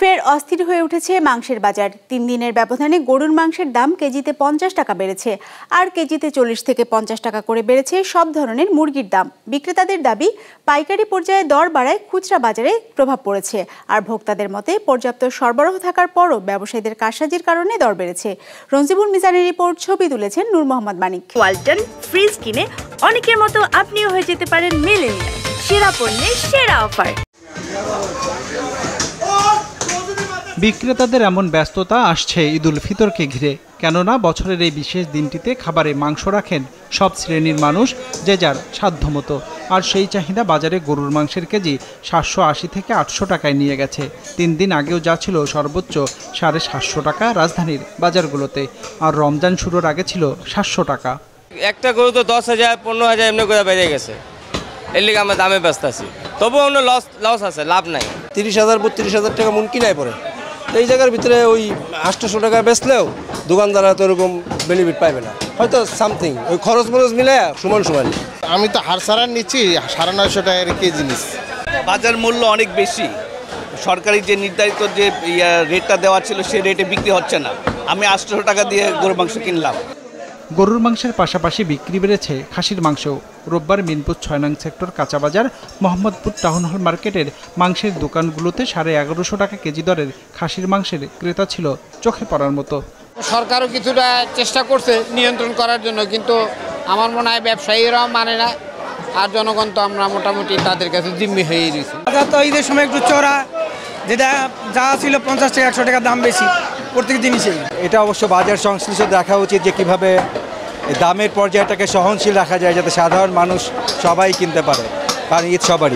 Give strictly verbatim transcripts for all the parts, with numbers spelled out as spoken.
ফের অস্থির হয়ে উঠেছে মাংসের বাজার। তিন দিনের ব্যবধানে গরুর মাংসের দাম কেজিতে পঞ্চাশ টাকা বেড়েছে, আর কেজিতে চল্লিশ থেকে পঞ্চাশ টাকা করে বেড়েছে সব ধরনের মুরগির দাম। বিক্রেতাদের দাবি, পাইকারি পর্যায়ে দর বাড়ায় খুচরা বাজারে প্রভাব পড়েছে, আর ভোক্তাদের মতে পর্যাপ্ত সরবরাহ থাকার পরও ব্যবসায়ীদের কারসাজির কারণে দর বেড়েছে। রঞ্জিবুল মিজানের রিপোর্ট, ছবি তুলেছেন নূর মোহাম্মদ মানিক। ওয়ালটন ফ্রিজ কিনে অনেকের মতো আপনিও হয়ে যেতে পারেন মিলেনিয়াল। সেরা পণ্যের সেরা অফার। বিক্রেতাদের এমন ব্যস্ততা আসছে ঈদুল ফিতরকে ঘিরে, কেননা বছরের এই বিশেষ দিনটিতে খাবারে মাংস রাখেন সব শ্রেণীর মানুষ, যে যার সাধ্যমতো। আর সেই চাহিদা বাজারে গরুর মাংসের কেজি সাতশো আশি থেকে আটশো টাকায় নিয়ে গেছে। তিন দিন আগেও যা ছিল সর্বোচ্চ সাড়ে সাতশো টাকা রাজধানীর বাজারগুলোতে, আর রমজান শুরুর আগে ছিল সাতশো টাকা। একটা গরু তো দশ হাজার পনেরো হাজার এমনি করে বেড়ে গেছে, এর লিগে আমরা দামে ব্যস্ত আছি। তবুও অন্য লস লস আছে, লাভ নাই। তিরিশ হাজার বত্রিশ হাজার টাকা মন কিনায় পড়ে, এই জায়গার ভিতরে ওই আটশোশো টাকা বেচলেও দোকানদাররা তো এরকম বেনিফিট পাইবে না, হয়তো সামথিং ওই খরচ মরচ মিলে সমান সমান। আমি তো হার সারার নিচ্ছি সাড়ে নয়শো টাকার কেজি নিচ্ছি। বাজার মূল্য অনেক বেশি, সরকারি যে নির্ধারিত যে রেটটা দেওয়া ছিল সেই রেটে বিক্রি হচ্ছে না। আমি আটশোশো টাকা দিয়ে গরুর মাংস কিনলাম। গরুর মাংসের পাশাপাশি বিক্রি বেড়েছে খাসির মাংসও। রোববার মিনপুর ছয় নং সেক্টর কাঁচাবাজার মোহাম্মদপুর টাউন হল মার্কেটের মাংসের দোকানগুলোতে সাড়ে এগারোশো টাকা কেজি দরের খাসির মাংসের ক্রেতা ছিল চোখে পড়ার মতো। সরকারও কিছুটা চেষ্টা করছে নিয়ন্ত্রণ করার জন্য, কিন্তু আমার মনে হয় ব্যবসায়ীরাও মানে না, আর জনগণ তো আমরা মোটামুটি তাদের কাছে জিম্মি হয়ে গেছি। তো ঈদের সময় একটু চড়া, যেটা যা ছিল পঞ্চাশ টাকা একশো টাকা দাম বেশি প্রত্যেক জিনিসেই। এটা অবশ্য বাজার সংশ্লিষ্ট দেখা উচিত যে কিভাবে দামের পর্যায়টাকে সহনশীল রাখা যায়, যাতে সাধারণ মানুষ সবাই কিনতে পারে, কারণ ঈদ সবারই।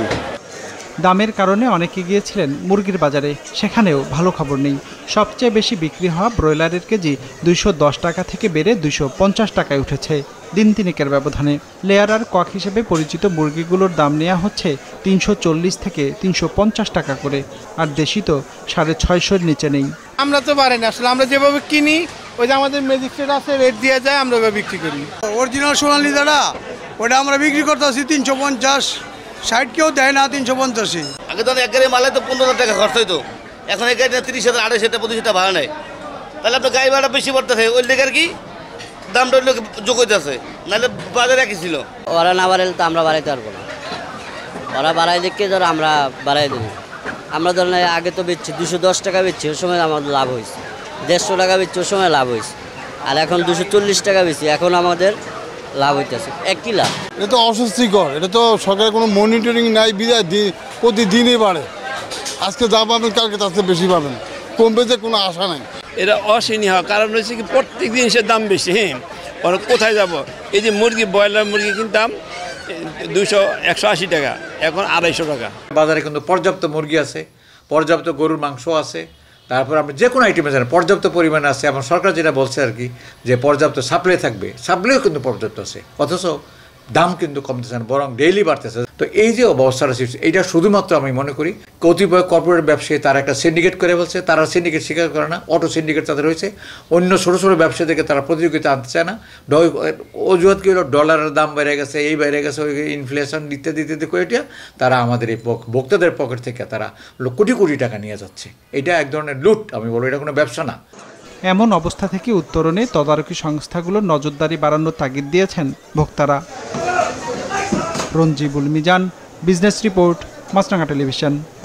দামের কারণে অনেকে গিয়েছিলেন মুরগির বাজারে, সেখানেও ভালো খবর নেই। সবচেয়ে বেশি বিক্রি হওয়া ব্রয়লারের কেজি দুইশো দশ টাকা থেকে বেড়ে দুইশো পঞ্চাশ টাকায় উঠেছে দিন তিনেকের ব্যবধানে। লেয়ার আর কক হিসেবে পরিচিত মুরগিগুলোর দাম নেওয়া হচ্ছে তিনশো চল্লিশ থেকে তিনশো পঞ্চাশ টাকা করে, আর দেশি তো সাড়ে ছয়শোর নিচে নেই। আমরা তো পারি না আসলে, আমরা যেভাবে কিনি ওই যে আমাদের ম্যাজিস্ট্রেট আছে, রেট দিয়ে যায়, আমরা ওইভাবে বিক্রি করি। অরিজিনাল সোনালি দাদা ওটা আমরা বিক্রি করতেছি তিনশো পঞ্চাশ, ষাট কেউ দেয় না তিনশো পঞ্চাশে। আগে তো এক গাড়ি মালে তো পনেরো হাজার টাকা খরচ হইতো, এখন এই গাড়িটা তিরিশ হাজার আড়াইশ হাজার পঁচিশ হাজার ভাড়া নেয়, তাহলে আপনার গাড়ি ভাড়া বেশি পড়তেছে। ওই লেগে কি দামটা ওই লোক যোগ হইতেছে, নাহলে বাজারে একই ছিল। ওরা না বাড়াইলে তো আমরা বাড়াইতে পারবো না, ওরা বাড়াই দেখে ধর আমরা বাড়াই দেবো। আমরা ধরেন আগে তো বেচছি দুশো দশ টাকা বেচছি, ওই সময় আমাদের লাভ হয়েছে, দেড়শো টাকা বেচছি ওই সময় লাভ হয়েছে, আর এখন দুশো চল্লিশ টাকা বেচছি, এখন আমাদের লাভ হইতেছে একই লাভ। এটা তো অস্বস্তিকর, এটা তো সরকারের কোনো মনিটরিং নাই, বিদায় প্রতিদিনই বাড়ে। আজকে যা পাবেন কালকে তার চেয়ে বেশি পাবেন, কমবে যে কোনো আশা নাই। এটা অসহনীয় হওয়ার কারণ হচ্ছে কি প্রত্যেক জিনিসের দাম বেশি। হ্যাঁ, ওরা কোথায় যাব? এই যে মুরগি, ব্রয়লার মুরগি কিনতাম দুশো একশো আশি টাকা, এখন আড়াইশো টাকা। বাজারে কিন্তু পর্যাপ্ত মুরগি আছে, পর্যাপ্ত গরুর মাংস আছে, তারপর আমরা যে কোনো আইটেমে জানেন পর্যাপ্ত পরিমাণে আছে। এবং সরকার যেটা বলছে আর কি, যে পর্যাপ্ত সাপ্লাই থাকবে, সাপ্লাইও কিন্তু পর্যাপ্ত আছে, অথচ দাম কিন্তু কমতেছে না, বরং ডেইলি বাড়তেছে। তো এই যে অবস্থাটা সৃষ্টি, এইটা শুধুমাত্র আমি মনে করি কতিপয় কর্পোরেট ব্যবসায়ী তারা একটা সিন্ডিকেট করে বলছে, তারা সিন্ডিকেট স্বীকার করে না, অটো সিন্ডিকেট তাদের হয়েছে। অন্য ছোটো ছোটো ব্যবসায়ীদেরকে তারা প্রতিযোগিতা আনতে চায় না। অজুহাত কি হলো, ডলারের দাম বেড়ে গেছে, এই বেড়ে গেছে, ওই ইনফ্লেশন ইত্যাদি ইত্যাদি করে এটা তারা আমাদের এই ভোক্তাদের পকেট থেকে তারা কোটি কোটি টাকা নিয়ে যাচ্ছে। এটা এক ধরনের লুট, আমি বলবো এটা কোনো ব্যবসা না। এমন অবস্থা থেকে উত্তরণে তদারকি সংস্থাগুলোর নজরদারি বাড়ানোর তাগিদ দিয়েছেন ভোক্তারা। Ranjibul Mizan, business report, Maasranga television.